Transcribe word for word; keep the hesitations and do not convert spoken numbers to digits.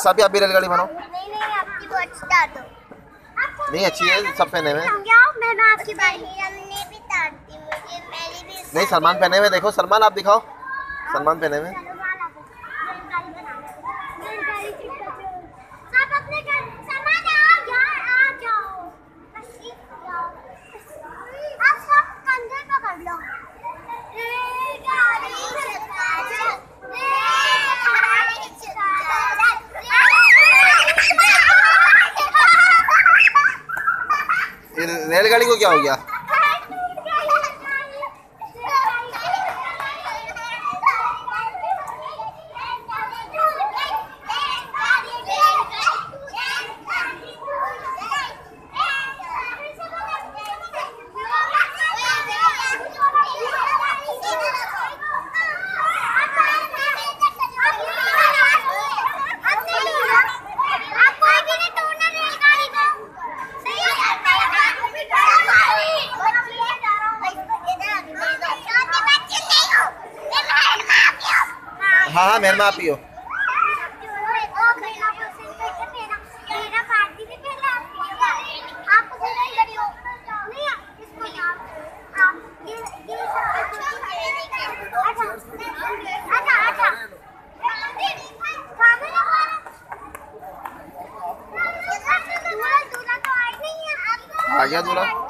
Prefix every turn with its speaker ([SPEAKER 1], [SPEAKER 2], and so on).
[SPEAKER 1] साहब आप भी रेलगाड़ी बनाओ।
[SPEAKER 2] नहीं नहीं आपकी वॉच डाल दो।
[SPEAKER 1] नहीं अच्छी है, सब पहने हुए।
[SPEAKER 2] मैं मैं आपकी बारी हमने भी तार दी, मुझे मेरी भी।
[SPEAKER 1] नहीं सलमान पहने हुए, देखो सलमान आप दिखाओ, सलमान पहने हुए। रेलगाड़ी को क्या हो गया? हाँ हाँ मेहरमा आप ही हो। आ गया दूल्हा।